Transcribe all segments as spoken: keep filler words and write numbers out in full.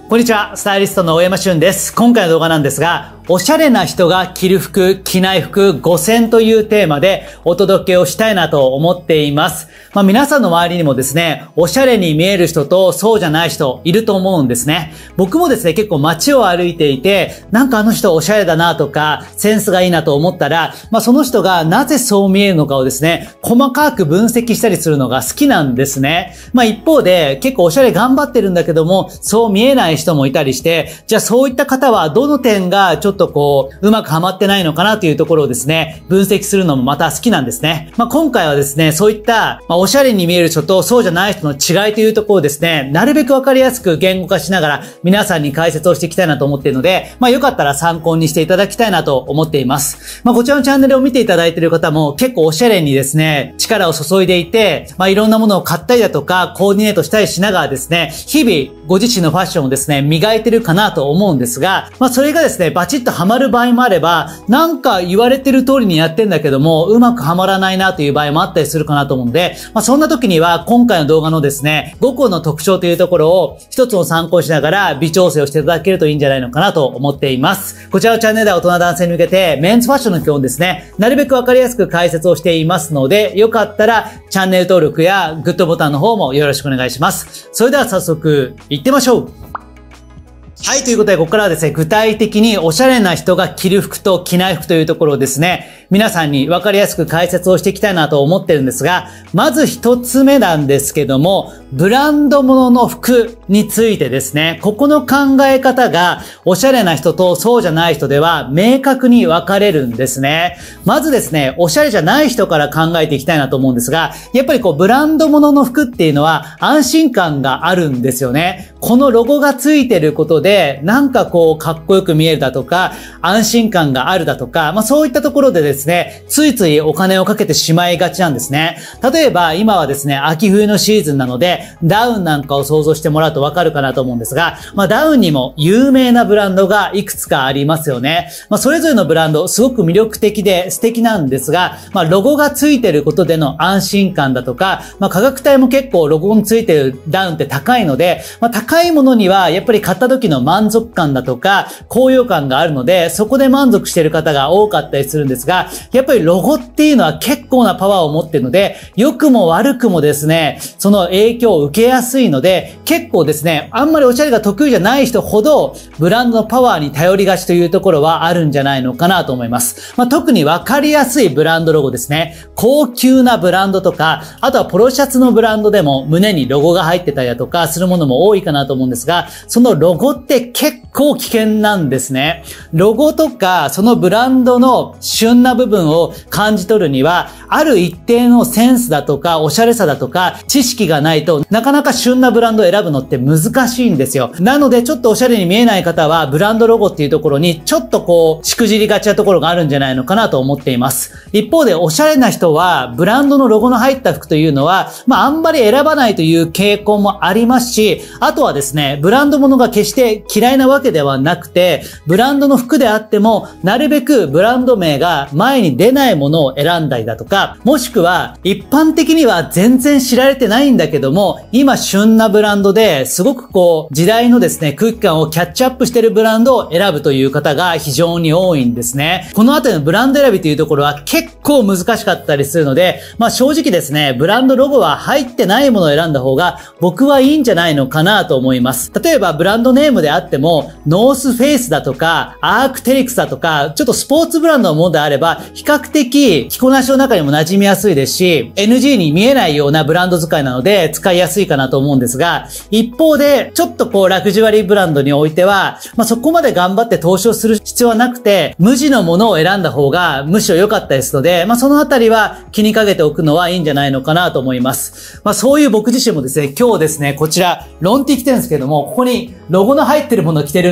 こんにちは、スタイリストの大山俊です。今回の動画なんですが、おしゃれな人が着る服、着ない服ご選というテーマでお届けをしたいなと思っています。まあ皆さんの周りにもですね、おしゃれに見える人とそうじゃない人いると思うんですね。僕もですね、結構街を歩いていて、なんかあの人おしゃれだなとか、センスがいいなと思ったら、まあその人がなぜそう見えるのかをですね、細かく分析したりするのが好きなんですね。まあ一方で結構おしゃれ頑張ってるんだけども、そう見えない人もいたりして、じゃあそういった方はどの点がちょっとこう、うまくはまってないのかなというところをですね、分析するのもまた好きなんですね。まあ今回はですね、そういった、まあ、おしゃれに見える人とそうじゃない人の違いというところをですね、なるべくわかりやすく言語化しながら皆さんに解説をしていきたいなと思っているので、まあよかったら参考にしていただきたいなと思っています。まあこちらのチャンネルを見ていただいている方も結構おしゃれにですね、力を注いでいて、まあいろんなものを買ったりだとか、コーディネートしたりしながらですね、日々ご自身のファッションをですね、磨いてるかなと思うんですが、まあそれがですね、バチッとハマる場合もあれば、なんか言われてる通りにやってんだけども、うまくはまらないなという場合もあったりするかなと思うので、まあそんな時には今回の動画のですね、ごこの特徴というところを一つの参考にしながら微調整をしていただけるといいんじゃないのかなと思っています。こちらのチャンネルでは大人男性に向けてメンズファッションの基本ですね、なるべくわかりやすく解説をしていますので、よかったらチャンネル登録やグッドボタンの方もよろしくお願いします。それでは早速行ってみましょう。はい、ということで、ここからはですね、具体的におしゃれな人が着る服と着ない服というところをですね、皆さんに分かりやすく解説をしていきたいなと思ってるんですが、まず一つ目なんですけども、ブランド物の服についてですね、ここの考え方がおしゃれな人とそうじゃない人では明確に分かれるんですね。まずですね、おしゃれじゃない人から考えていきたいなと思うんですが、やっぱりこう、ブランド物の服っていうのは安心感があるんですよね。このロゴがついてることで、なんかこう、かっこよく見えるだとか、安心感があるだとか、まあそういったところでですね、ついついお金をかけてしまいがちなんですね。例えば今はですね、秋冬のシーズンなので、ダウンなんかを想像してもらうとわかるかなと思うんですが、まあダウンにも有名なブランドがいくつかありますよね。まあそれぞれのブランド、すごく魅力的で素敵なんですが、まあロゴがついてることでの安心感だとか、まあ価格帯も結構ロゴについてるダウンって高いので、まあ高いものにはやっぱり買った時の満足感だとか、高揚感があるので、そこで満足している方が多かったりするんですが、やっぱりロゴっていうのは結構なパワーを持っているので、良くも悪くもですね、その影響を受けやすいので、結構ですね、あんまりおしゃれが得意じゃない人ほど、ブランドのパワーに頼りがちというところはあるんじゃないのかなと思います。まあ、特にわかりやすいブランドロゴですね。高級なブランドとか、あとはポロシャツのブランドでも胸にロゴが入ってたりだとかするものも多いかなと思うんですが、そのロゴって結構危険なんですね。ロゴとか、そのブランドの旬な部分を感じ取るには、ある一定のセンスだとか、おしゃれさだとか、知識がないとなかなか旬なブランドを選ぶのって難しいんですよ。なので、ちょっとおしゃれに見えない方は、ブランドロゴっていうところに、ちょっとこう、しくじりがちなところがあるんじゃないのかなと思っています。一方で、おしゃれな人は、ブランドのロゴの入った服というのは、まあ、あんまり選ばないという傾向もありますし、あとはですね、ブランド物が決して嫌いなわけではなくて、ブランドの服であっても、なるべくブランド名が前に出ないものを選んだりだとか、もしくは一般的には全然知られてないんだけども、今旬なブランドですごくこう、時代のですね、空気感をキャッチアップしているブランドを選ぶという方が非常に多いんですね。このあたりのブランド選びというところは結構難しかったりするので、まあ正直ですね、ブランドロゴは入ってないものを選んだ方が僕はいいんじゃないのかなと思います。例えばブランドネームであっても、ノースフェイスだとか、アークテリクスだとか、ちょっとスポーツブランドのものであれば、比較的着こなしの中にも馴染みやすいですし、エヌジー に見えないようなブランド使いなので使いやすいかなと思うんですが、一方で、ちょっとこうラグジュアリーブランドにおいては、まあそこまで頑張って投資をする必要はなくて、無地のものを選んだ方がむしろ良かったですので、まあそのあたりは気にかけておくのはいいんじゃないのかなと思います。まあそういう僕自身もですね、今日ですね、こちら、ロンティ着てるんですけども、ここにロゴの入ってるものを着てる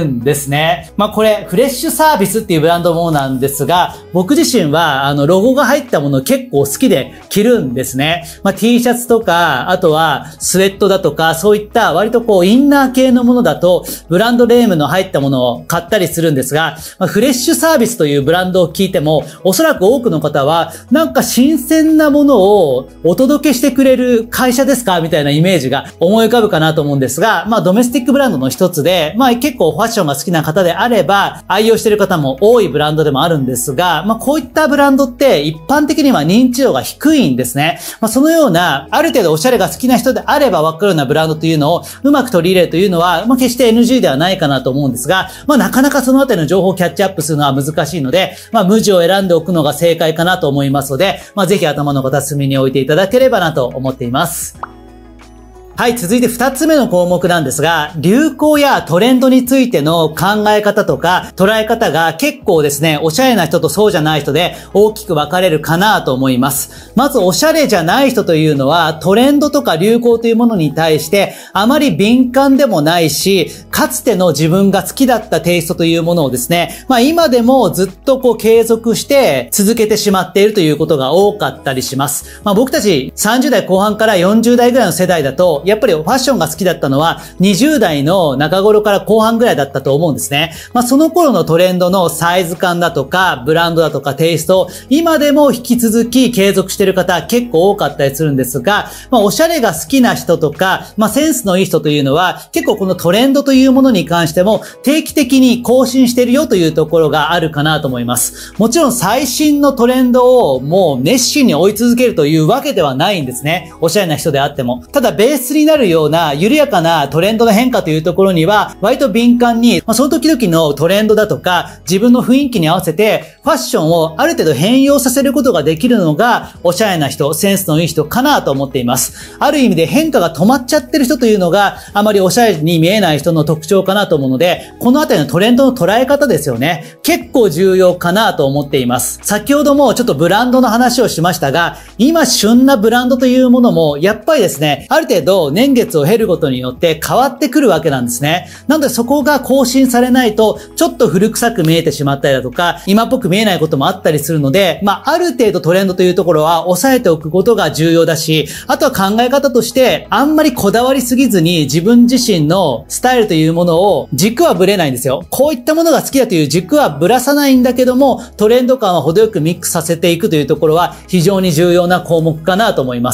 るんですね。まあこれ、フレッシュサービスっていうブランドものなんですが、僕自身はあのロゴが入ったもの結構好きで着るんですね。まあ T シャツとか、あとはスウェットだとか、そういった割とこうインナー系のものだと、ブランドネームの入ったものを買ったりするんですが、まあ、フレッシュサービスというブランドを聞いても、おそらく多くの方は、なんか新鮮なものをお届けしてくれる会社ですかみたいなイメージが思い浮かぶかなと思うんですが、まあドメスティックブランドの一つで、まあ結構ファッションが好きな方であれば、愛用している方も多いブランドでもあるんですが、まあこういったブランドって一般的には認知度が低いんですね。まあそのような、ある程度おしゃれが好きな人であればわかるようなブランドというのをうまく取り入れるというのは、まあ決して エヌジー ではないかなと思うんですが、まあなかなかそのあたりの情報をキャッチアップするのは難しいので、まあ無地を選んでおくのが正解かなと思いますので、まあぜひ頭の片隅に置いていただければなと思っています。はい、続いて二つ目の項目なんですが、流行やトレンドについての考え方とか捉え方が結構ですね、おしゃれな人とそうじゃない人で大きく分かれるかなと思います。まずおしゃれじゃない人というのはトレンドとか流行というものに対してあまり敏感でもないし、かつての自分が好きだったテイストというものをですね、まあ今でもずっとこう継続して続けてしまっているということが多かったりします。まあ僕たちさんじゅう代後半からよんじゅう代ぐらいの世代だと、やっぱりファッションが好きだったのはにじゅう代の中頃から後半ぐらいだったと思うんですね。まあその頃のトレンドのサイズ感だとかブランドだとかテイスト、今でも引き続き継続している方結構多かったりするんですが、まあおしゃれが好きな人とか、まあセンスのいい人というのは結構このトレンドというものに関しても定期的に更新しているよというところがあるかなと思います。もちろん最新のトレンドをもう熱心に追い続けるというわけではないんですね。おしゃれな人であっても。ただベースになるような緩やかなトレンドの変化というところには割と敏感に、まあ、その時々のトレンドだとか自分の雰囲気に合わせてファッションをある程度変容させることができるのがおしゃれな人、センスのいい人かなと思っています。ある意味で変化が止まっちゃってる人というのがあまりおしゃれに見えない人の特徴かなと思うので、このあたりのトレンドの捉え方ですよね。結構重要かなと思っています。先ほどもちょっとブランドの話をしましたが、今旬なブランドというものもやっぱりですね、ある程度年月を経ることによって変わってくるわけなんですね。なのでそこが更新されないとちょっと古臭く見えてしまったりだとか、今っぽく見えないこともあったりするので、まあある程度トレンドというところは抑えておくことが重要だし、あとは考え方としてあんまりこだわりすぎずに自分自身のスタイルというものを軸はぶれないんですよ。こういったものが好きだという軸はぶらさないんだけども、トレンド感は程よくミックスさせていくというところは非常に重要な項目かなと思います。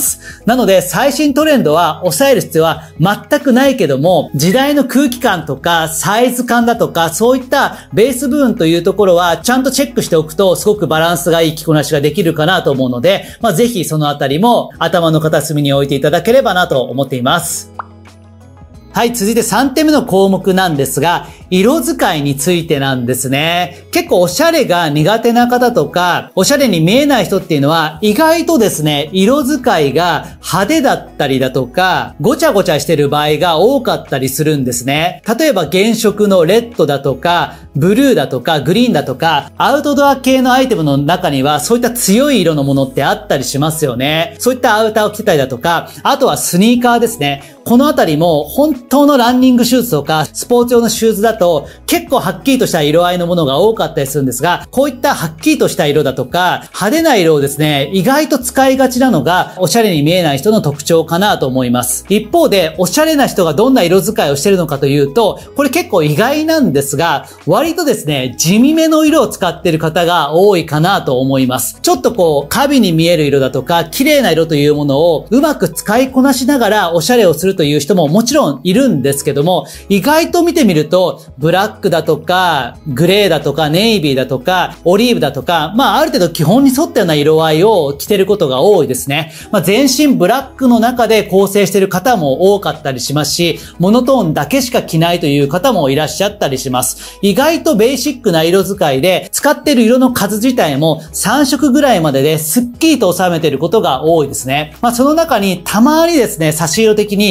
なので最新トレンドは抑える必要は全くないけども、時代の空気感とかサイズ感だとかそういったベース部分というところはちゃんとチェックしておくとすごくバランスがいい着こなしができるかなと思うので、まあぜひそのあたりも頭の片隅に置いていただければなと思っています。はい、続いてさんてんめの項目なんですが、色使いについてなんですね。結構おしゃれが苦手な方とか、おしゃれに見えない人っていうのは、意外とですね、色使いが派手だったりだとか、ごちゃごちゃしてる場合が多かったりするんですね。例えば原色のレッドだとか、ブルーだとか、グリーンだとか、アウトドア系のアイテムの中には、そういった強い色のものってあったりしますよね。そういったアウターを着てたりだとか、あとはスニーカーですね。このあたりも、本当のランニングシューズとか、スポーツ用のシューズだと、結構はっきりとした色合いのものが多かったりするんですが、こういったはっきりとした色だとか、派手な色をですね、意外と使いがちなのが、おしゃれに見えない人の特徴かなと思います。一方で、おしゃれな人がどんな色使いをしているのかというと、これ結構意外なんですが、割とですね、地味めの色を使っている方が多いかなと思います。ちょっとこう、華美に見える色だとか、綺麗な色というものをうまく使いこなしながらおしゃれをするという人ももちろんいるんですけども、意外と見てみると、ブラックだとか、グレーだとか、ネイビーだとか、オリーブだとか、まあある程度基本に沿ったような色合いを着てることが多いですね。まあ全身ブラックの中で構成している方も多かったりしますし、モノトーンだけしか着ないという方もいらっしゃったりします。意外とベーシックな色使いで、使っている色の数自体もさん色ぐらいまでですっきりと収めていることが多いですね。まあその中にたまにですね、差し色的に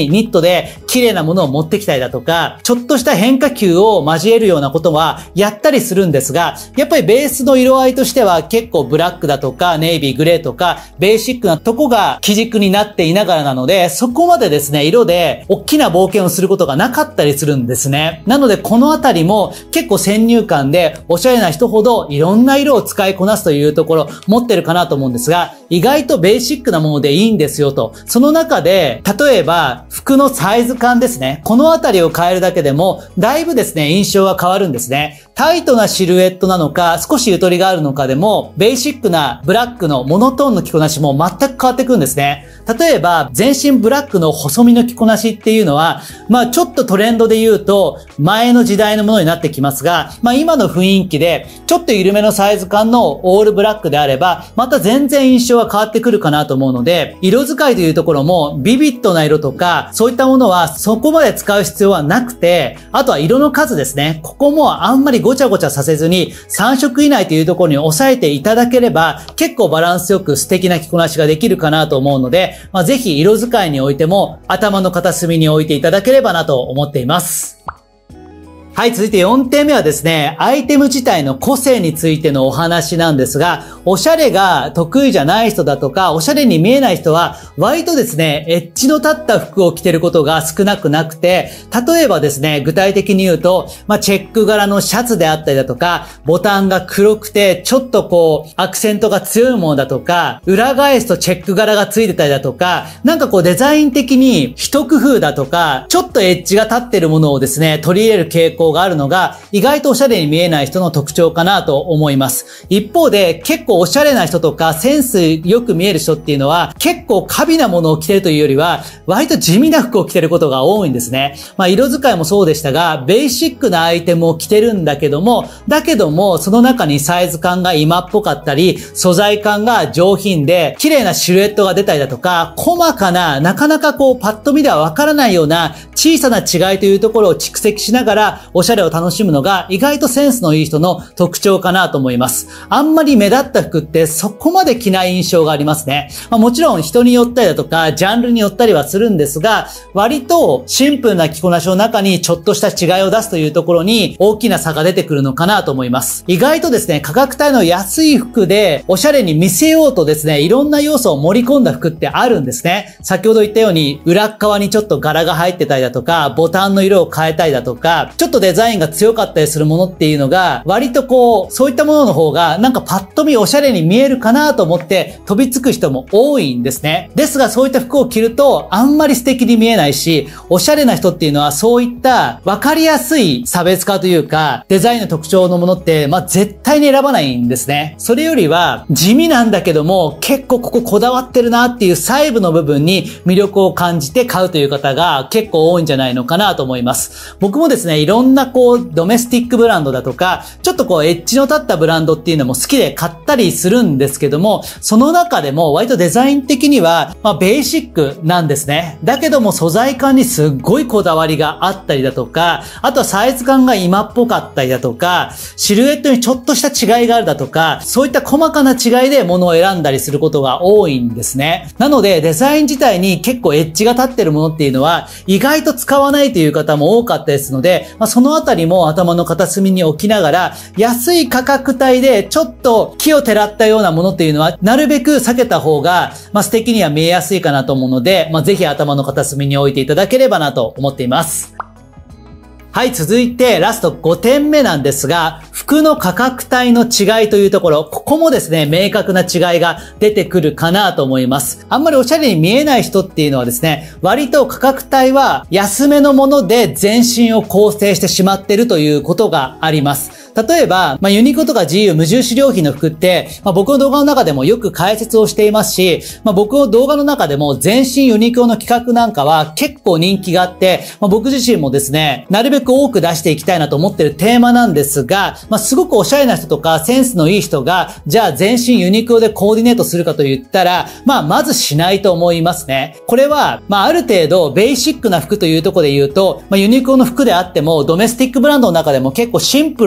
ニットで綺麗なものを持ってきたりだとか、ちょっとした変化球を交えるようなことはやったりするんですが、やっぱりベースの色合いとしては結構ブラックだとか、ネイビー、グレーとか、ベーシックなとこが基軸になっていながらなので、そこまでですね、色で大きな冒険をすることがなかったりするんですね。なので、このあたりも結構先入観で、おしゃれな人ほどいろんな色を使いこなすというところ持ってるかなと思うんですが、意外とベーシックなものでいいんですよと。その中で、例えば、服のサイズ感ですね。このあたりを変えるだけでも、だいぶですね、印象が変わるんですね。タイトなシルエットなのか、少しゆとりがあるのかでも、ベーシックなブラックのモノトーンの着こなしも全く変わってくるんですね。例えば、全身ブラックの細身の着こなしっていうのは、まあちょっとトレンドで言うと、前の時代のものになってきますが、まあ今の雰囲気で、ちょっと緩めのサイズ感のオールブラックであれば、また全然印象は変わってくるかなと思うので、色使いというところも、ビビッドな色とか、そういったものはそこまで使う必要はなくて、あとは色の数ですね。ここもあんまりごちゃごちゃさせずに、さん色以内というところに抑えていただければ、結構バランスよく素敵な着こなしができるかなと思うので、まあ、ぜひ色使いにおいても、頭の片隅に置いていただければなと思っています。はい、続いてよんてんめはですね、アイテム自体の個性についてのお話なんですが、おしゃれが得意じゃない人だとか、おしゃれに見えない人は、割とですね、エッジの立った服を着てることが少なくなくて、例えばですね、具体的に言うと、まあ、チェック柄のシャツであったりだとか、ボタンが黒くて、ちょっとこう、アクセントが強いものだとか、裏返すとチェック柄がついてたりだとか、なんかこうデザイン的に一工夫だとか、ちょっとエッジが立ってるものをですね、取り入れる傾向があるのが意外とおしゃれに見えない人の特徴かなと思います。一方で結構おしゃれな人とかセンスよく見える人っていうのは結構過敏なものを着てるというよりは割と地味な服を着てることが多いんですね。まあ色使いもそうでしたがベーシックなアイテムを着てるんだけどもだけどもその中にサイズ感が今っぽかったり素材感が上品で綺麗なシルエットが出たりだとか細かななかなかこうパッと見ではわからないような小さな違いというところを蓄積しながらおしゃれを楽しむのが意外とセンスのいい人の特徴かなと思います。あんまり目立った服ってそこまで着ない印象がありますね。まあ、もちろん人によったりだとかジャンルによったりはするんですが割とシンプルな着こなしの中にちょっとした違いを出すというところに大きな差が出てくるのかなと思います。意外とですね価格帯の安い服でおしゃれに見せようとですねいろんな要素を盛り込んだ服ってあるんですね。先ほど言ったように裏側にちょっと柄が入ってたりだとかボタンの色を変えたりだとかちょっとデザインが強かったりするものっていうのが割とこうそういったものの方がなんかパッと見おしゃれに見えるかなと思って飛びつく人も多いんですね。ですがそういった服を着るとあんまり素敵に見えないしおしゃれな人っていうのはそういった分かりやすい差別化というかデザインの特徴のものってまあ絶対に選ばないんですね。それよりは地味なんだけども結構こここだわってるなっていう細部の部分に魅力を感じて買うという方が結構多いんじゃないのかなと思います。僕もですねいろんなこうドメスティックブランドだとかちょっとこうエッジの立ったブランドっていうのも好きで買ったりするんですけどもその中でも割とデザイン的にはまあベーシックなんですね。だけども素材感にすっごいこだわりがあったりだとかあとはサイズ感が今っぽかったりだとかシルエットにちょっとした違いがあるだとかそういった細かな違いで物を選んだりすることが多いんですね。なのでデザイン自体に結構エッジが立ってるものっていうのは意外と使わないという方も多かったですので、まあ、そのあたりも頭の片隅に置きながら安い価格帯でちょっと木をてらったようなものっていうのはなるべく避けた方が、まあ、素敵には見えやすいかなと思うので、まあ、ぜひ頭の片隅に置いていただければなと思っています。はい、続いてラストごてんめなんですが、服の価格帯の違いというところ、ここもですね、明確な違いが出てくるかなと思います。あんまりおしゃれに見えない人っていうのはですね、割と価格帯は安めのもので全身を構成してしまっているということがあります。例えば、まあ、ユニクロとか ジーユー 無印良品の服って、まあ、僕の動画の中でもよく解説をしていますし、まあ、僕の動画の中でも全身ユニクロの企画なんかは結構人気があって、まあ、僕自身もですね、なるべく多く出していきたいなと思ってるテーマなんですが、まあ、すごくおしゃれな人とかセンスのいい人が、じゃあ全身ユニクロでコーディネートするかと言ったら、まあ、まずしないと思いますね。これは、まあ、ある程度ベーシックな服というところで言うと、まあ、ユニクロの服であっても、ドメスティックブランドの中でも結構シンプルな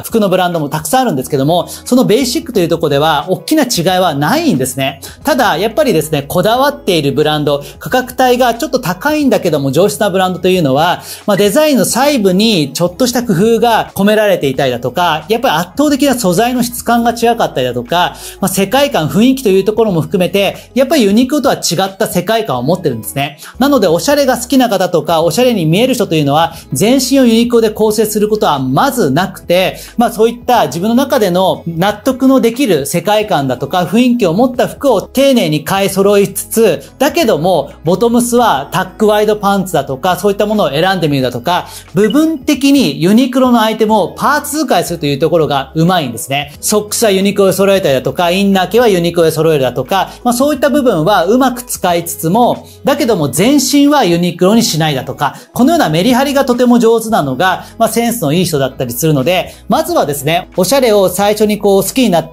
服のブランドもたくさんあるんですけども、そのベーシックというところでは大きな違いはないんですね。ただ、やっぱりですね、こだわっているブランド、価格帯がちょっと高いんだけども上質なブランドというのは、まあ、デザインの細部にちょっとした工夫が込められていたりだとか、やっぱり圧倒的な素材の質感が違かったりだとか、まあ、世界観、雰囲気というところも含めて、やっぱりユニクロとは違った世界観を持ってるんですね。なので、おしゃれが好きな方とか、おしゃれに見える人というのは、全身をユニクロで構成することはまずなくて、まあそういった自分の中での納得のできる世界観だとか、雰囲気を持った服を丁寧に買い揃いつつ、だけども、ボトムスはタックワイドパンツだとか、そういったものを選んでみるだとか、部分的にユニクロのアイテムをパーツ使いするというところがうまいんですね。ソックスはユニクロで揃えたりだとか、インナー系はユニクロで揃えるだとか、まあそういった部分はうまく使いつつも、だけども全身はユニクロにしないだとか、このようなメリハリがとても上手なのが、まあセンスのいい人だったりするので、まずはですね、おしゃれを最初にこう好きになって、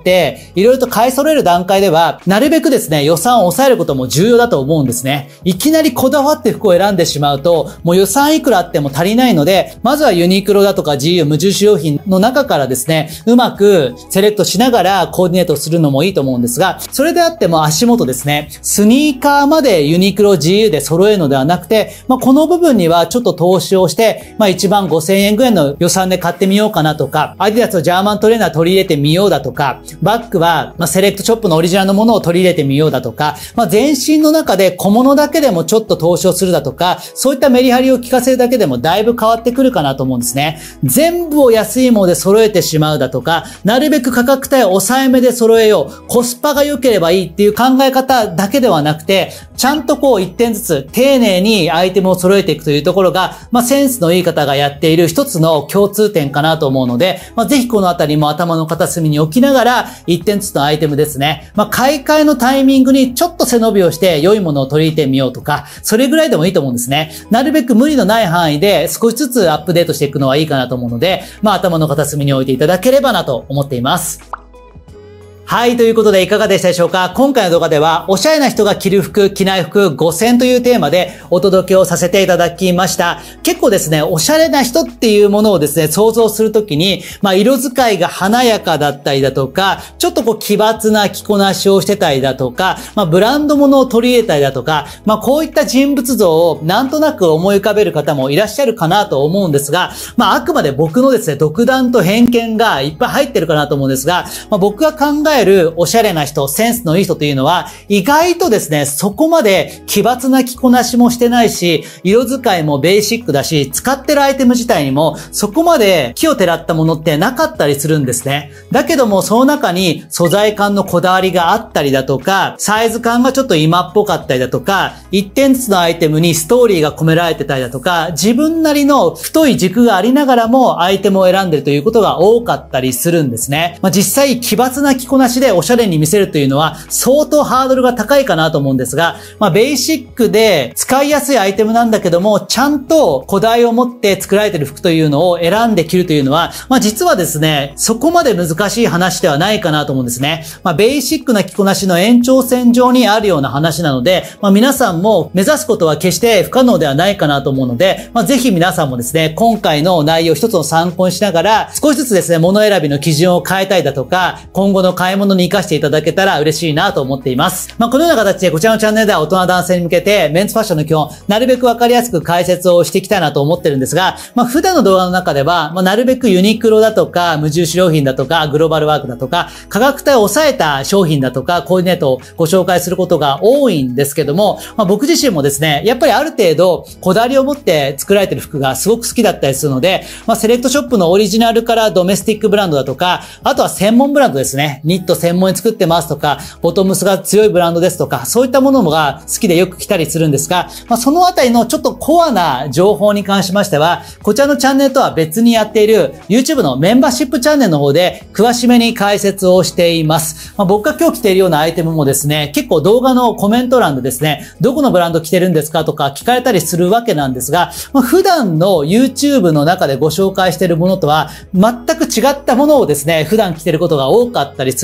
いろいろと買い揃える段階では、なるべくですね、予算を抑えることも重要だと思うんですね。いきなりこだわって服を選んでしまうと、もう予算いくらあっても足りないので、まずはユニクロだとか ジーユー 無印良品の中からですね、うまくセレクトしながらコーディネートするのもいいと思うんですが、それであっても足元ですね、スニーカーまでユニクロ ジーユー で揃えるのではなくて、まあ、この部分にはちょっと投資をして、まあ、いちまんごせんえんぐらいの予算で買ってみようかなとか、アディダスのジャーマントレーナー取り入れてみようだとか、バッグは、まあ、セレクトショップのオリジナルのものを取り入れてみようだとか、まあ、全身の中で小物だけでもちょっと投資をするだとか、そういったメリハリを効かせるだけでもだいぶ変わってくるかなと思うんですね。全部を安いもので揃えてしまうだとか、なるべく価格帯を抑えめで揃えよう、コスパが良ければいいっていう考え方だけではなくて、ちゃんとこう一点ずつ丁寧にアイテムを揃えていくというところが、まあ、センスのいい方がやっている一つの共通点かなと思うので、まあ、ぜひこのあたりも頭の片隅に置きながら、一点ずつのアイテムですね。まあ、買い替えのタイミングにちょっと背伸びをして良いものを取り入れてみようとか、それぐらいでもいいと思うんですね。なるべく無理のない範囲で少しずつアップデートしていくのはいいかなと思うので、まあ、頭の片隅に置いていただければなと思っています。はい、ということでいかがでしたでしょうか。今回の動画では、おしゃれな人が着る服、着ない服ごせんというテーマでお届けをさせていただきました。結構ですね、おしゃれな人っていうものをですね、想像するときに、まあ、色使いが華やかだったりだとか、ちょっとこう奇抜な着こなしをしてたりだとか、まあ、ブランド物を取り入れたりだとか、まあ、こういった人物像をなんとなく思い浮かべる方もいらっしゃるかなと思うんですが、まあ、あくまで僕のですね、独断と偏見がいっぱい入ってるかなと思うんですが、まあ、僕が考えるおしゃれな人、センスのいい人というのは、意外とですね、そこまで奇抜な着こなしもしてないし、色使いもベーシックだし、使ってるアイテム自体にも、そこまで木をてらったものってなかったりするんですね。だけども、その中に素材感のこだわりがあったりだとか、サイズ感がちょっと今っぽかったりだとか、一点ずつのアイテムにストーリーが込められてたりだとか、自分なりの太い軸がありながらもアイテムを選んでるということが多かったりするんですね。まあ、実際奇抜な着こなしでおしゃれに見せるというのは相当ハードルが高いかなと思うんですが、まあ、ベーシックで使いやすいアイテムなんだけども、ちゃんとこだわりを持って作られている服というのを選んで着るというのは、まあ、実はですね、そこまで難しい話ではないかなと思うんですね。まあ、ベーシックな着こなしの延長線上にあるような話なので、まあ、皆さんも目指すことは決して不可能ではないかなと思うので、まあ、ぜひ皆さんもですね、今回の内容一つの参考にしながら、少しずつですね、物選びの基準を変えたいだとか、今後の買い物に活かしていただけたら嬉しいなと思っています。まあ、このような形でこちらのチャンネルでは大人男性に向けてメンズファッションの基本、なるべくわかりやすく解説をしていきたいなと思ってるんですが、まあ、普段の動画の中では、まあ、なるべくユニクロだとか、無印良品だとか、グローバルワークだとか、価格帯を抑えた商品だとか、コーディネートをご紹介することが多いんですけども、まあ、僕自身もですね、やっぱりある程度、こだわりを持って作られている服がすごく好きだったりするので、まあ、セレクトショップのオリジナルからドメスティックブランドだとか、あとは専門ブランドですね。ニット専門に作ってますとか、ボトムスが強いブランドですとか、そういったものが好きでよく来たりするんですが、まあ、そのあたりのちょっとコアな情報に関しましては、こちらのチャンネルとは別にやっている YouTube のメンバーシップチャンネルの方で詳しめに解説をしています。まあ、僕が今日着ているようなアイテムもですね、結構動画のコメント欄でですね、どこのブランド着てるんですかとか聞かれたりするわけなんですが、まあ、普段の YouTube の中でご紹介しているものとは全く違ったものをですね、普段着ていることが多かったりする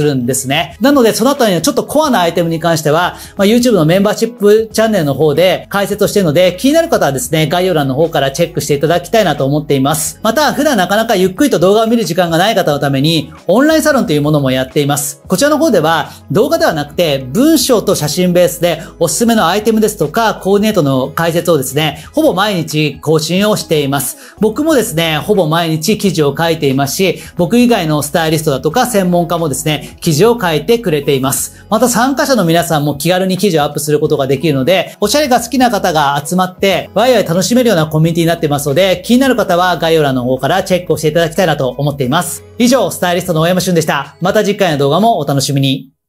るんですね。なので、その後にはちょっとコアなアイテムに関しては、まあ、YouTube のメンバーシップチャンネルの方で解説をしているので、気になる方はですね、概要欄の方からチェックしていただきたいなと思っています。また、普段なかなかゆっくりと動画を見る時間がない方のために、オンラインサロンというものもやっています。こちらの方では、動画ではなくて、文章と写真ベースでおすすめのアイテムですとか、コーディネートの解説をですね、ほぼ毎日更新をしています。僕もですね、ほぼ毎日記事を書いていますし、僕以外のスタイリストだとか専門家もですね、記事を書いてくれています。また参加者の皆さんも気軽に記事をアップすることができるので、おしゃれが好きな方が集まって、ワイワイ楽しめるようなコミュニティになっていますので、気になる方は概要欄の方からチェックをしていただきたいなと思っています。以上、スタイリストの大山俊でした。また次回の動画もお楽しみに。